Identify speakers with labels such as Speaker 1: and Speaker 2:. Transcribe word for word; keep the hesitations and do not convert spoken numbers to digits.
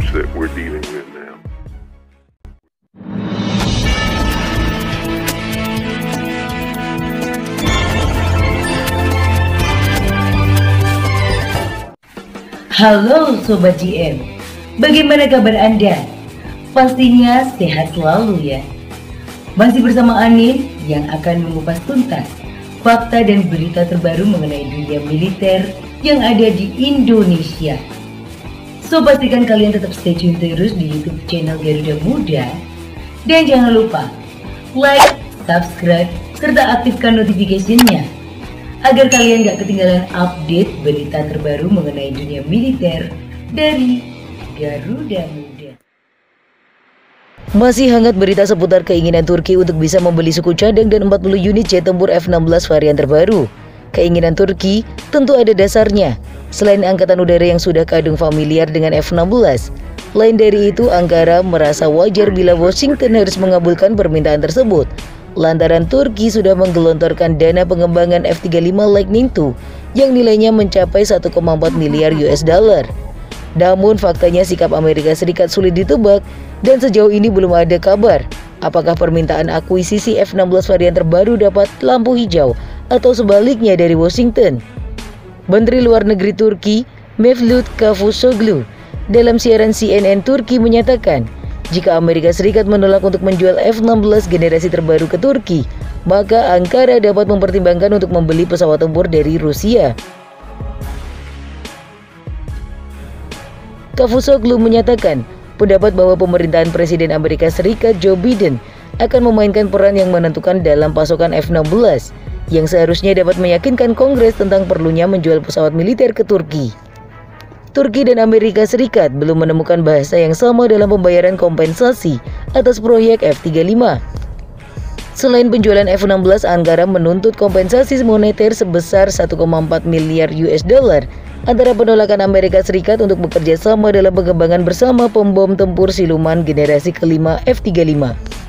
Speaker 1: that we're dealing with now.
Speaker 2: Halo Sobat G M, bagaimana kabar Anda? Pastinya sehat selalu ya. Masih bersama Anin yang akan mengupas tuntas fakta dan berita terbaru mengenai dunia militer yang ada di Indonesia. So pastikan kalian tetap stay tune terus di YouTube channel Garuda Muda. Dan jangan lupa like, subscribe, serta aktifkan notification-nya agar kalian gak ketinggalan update berita terbaru mengenai dunia militer dari Garuda Muda. Masih hangat berita seputar keinginan Turki untuk bisa membeli suku cadang dan empat puluh unit jet tempur F enam belas varian terbaru. Keinginan Turki tentu ada dasarnya. Selain angkatan udara yang sudah kadung familiar dengan F enam belas, lain dari itu Ankara merasa wajar bila Washington harus mengabulkan permintaan tersebut. Lantaran Turki sudah menggelontorkan dana pengembangan F tiga puluh lima Lightning dua yang nilainya mencapai satu koma empat miliar U S dollar. Namun faktanya sikap Amerika Serikat sulit ditebak dan sejauh ini belum ada kabar apakah permintaan akuisisi F enam belas varian terbaru dapat lampu hijau atau sebaliknya dari Washington. Menteri Luar Negeri Turki Mevlut Cavusoglu dalam siaran C N N Turki menyatakan, jika Amerika Serikat menolak untuk menjual F enam belas generasi terbaru ke Turki, maka Ankara dapat mempertimbangkan untuk membeli pesawat tempur dari Rusia. Cavusoglu menyatakan pendapat bahwa pemerintahan Presiden Amerika Serikat Joe Biden akan memainkan peran yang menentukan dalam pasokan F enam belas, yang seharusnya dapat meyakinkan Kongres tentang perlunya menjual pesawat militer ke Turki. Turki dan Amerika Serikat belum menemukan bahasa yang sama dalam pembayaran kompensasi atas proyek F tiga puluh lima. Selain penjualan F enam belas, Ankara menuntut kompensasi moneter sebesar satu koma empat miliar U S dollar antara penolakan Amerika Serikat untuk bekerja sama dalam pengembangan bersama pembom tempur siluman generasi kelima F tiga puluh lima.